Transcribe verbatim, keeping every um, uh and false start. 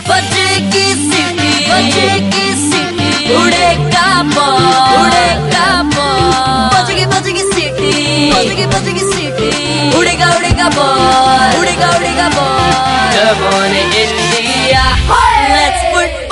बजेगी सीटी, बजेगी सीटी, उड़ेगा बॉल, उड़ेगा बॉल, बजेगी बजेगी सीटी, बजेगी बजेगी सीटी, उड़ेगा उड़ेगा बॉल, उड़ेगा उड़ेगा ball. Come on India, let's put